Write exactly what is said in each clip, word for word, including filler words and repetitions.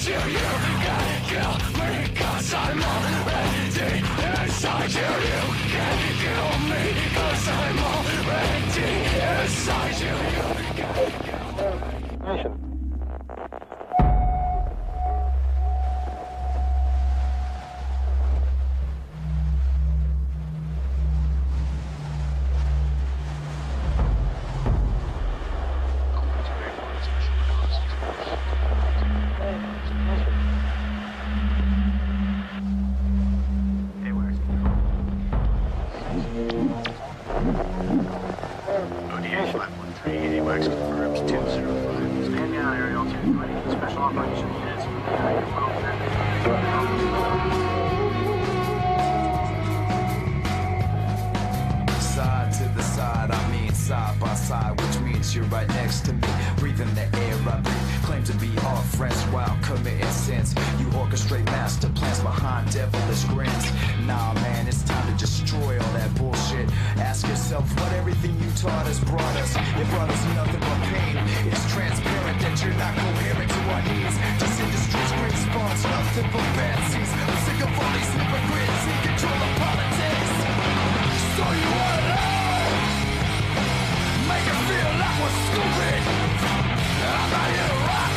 inside you. You can't kill me, cause I'm already inside you. You can't kill me, cause I'm already inside you. You can't kill me. You're right next to me, breathing the air I breathe. Claim to be our friends while committing sins. You orchestrate master plans behind devilish grins. Nah man, it's time to destroy all that bullshit. Ask yourself what everything you taught us brought us. It brought us nothing but pain. It's transparent that you're not coherent to our needs. This industry's great spawns, nothing but bad seeds. I'm sick of all these hypocrites in control of politics. So you wanna know? Make it feel like we're stupid. I'm not here to rot.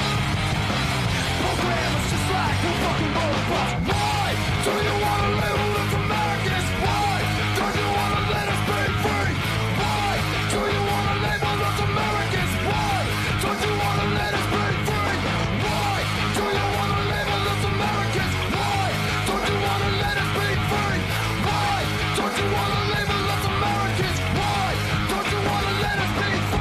Program is just like a fucking robots. Why do you wanna label us Americans? Why don't you wanna let us be free? Why do you wanna label us Americans? Why don't you wanna let us be free? Why do you wanna label us Americans? Why don't you wanna let us be free? Why don't you wanna label us Americans? Why don't you wanna let us be free?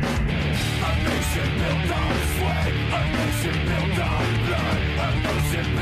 Built on sweat, a nation built on blood, a nation